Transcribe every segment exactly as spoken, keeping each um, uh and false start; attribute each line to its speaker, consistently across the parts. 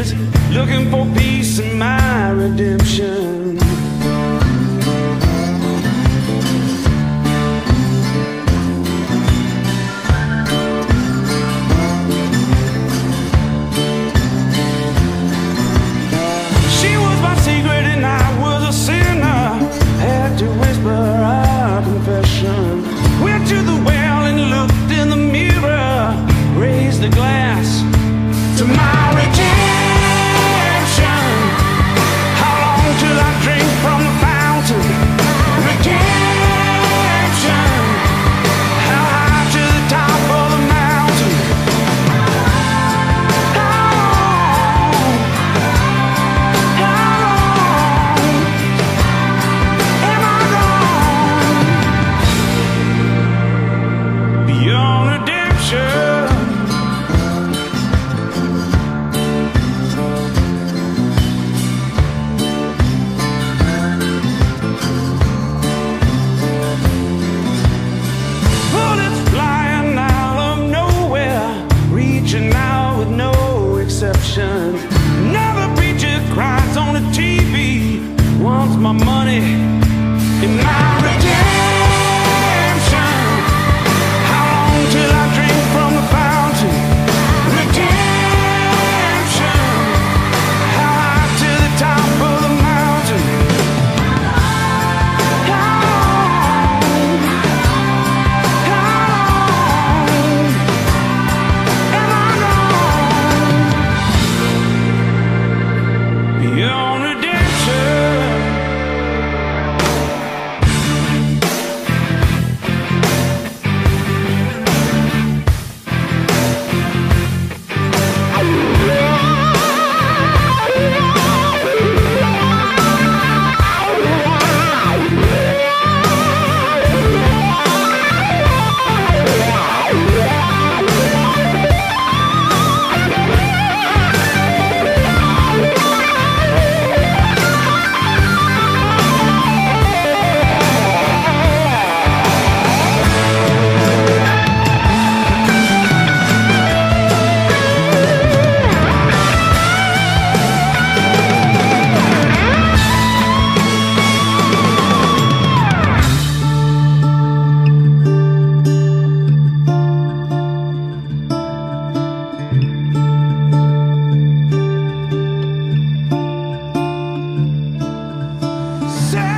Speaker 1: years, looking for peace and my redemption. She was my secret and I was a sinner. Had to whisper our confession. Went to the well and looked in the mirror. Raised the glass to my redemption. How long till I drink from the fountain? Redemption. How high to the top of the mountain? How long? How long am I gone beyond redemption? Another preacher cries on the T V, wants my money and my redemption. How long till I drink from the fountain? Redemption. How high to the top of the mountain? How long? How long am I gone beyond redemption?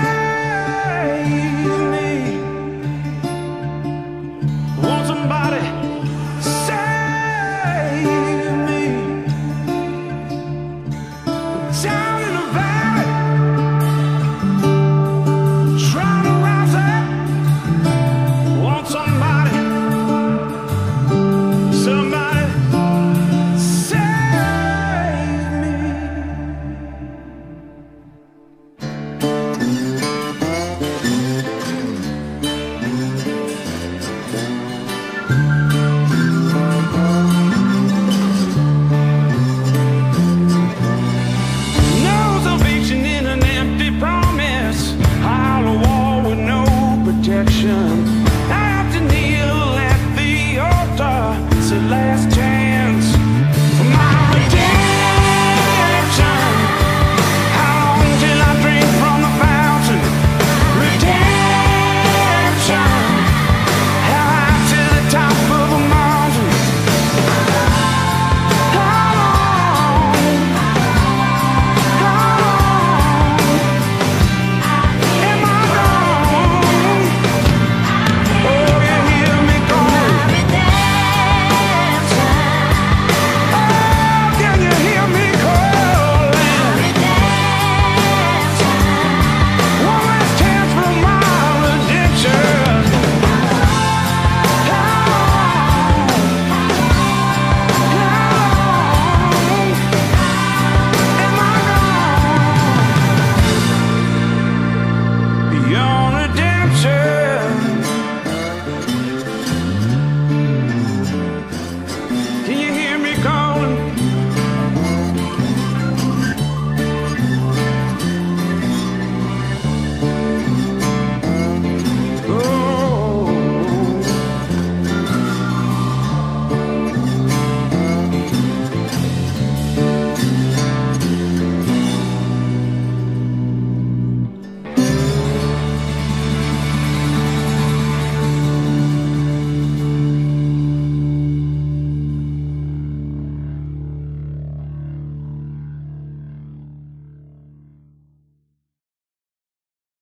Speaker 1: Save me. Want somebody